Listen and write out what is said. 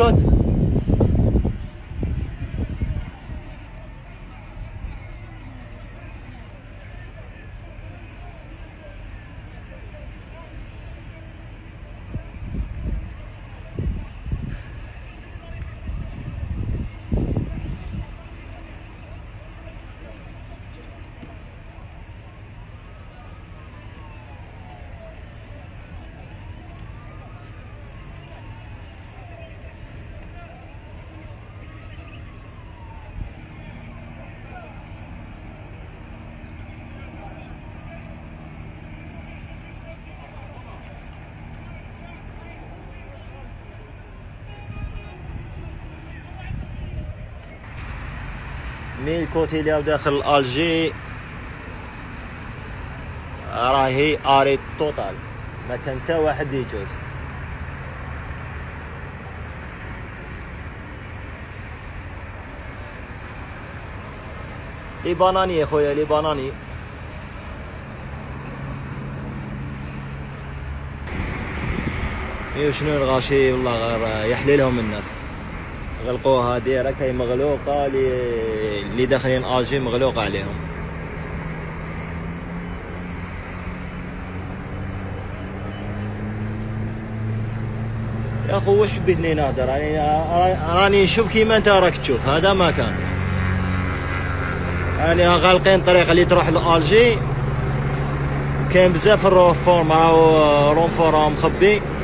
كوت. مي كوتي اللي داخل الجي راهي اري توتال، ما كان حتى واحد يجوز. لي باناني يا خويا، لي باناني. ايوا شنو الغاشي والله غير يحلي لهم الناس. غلقوها ديريكت، هي مغلوقه، اللي داخلين اجي مغلوقه عليهم. يا اخو وش حبيتني نهدر؟ راني نشوف كيما انت راك تشوف، هذا ما كان. يعني غالقين الطريق اللي تروح لالجي، كاين بزاف الروفورم راهو رونفور مخبي.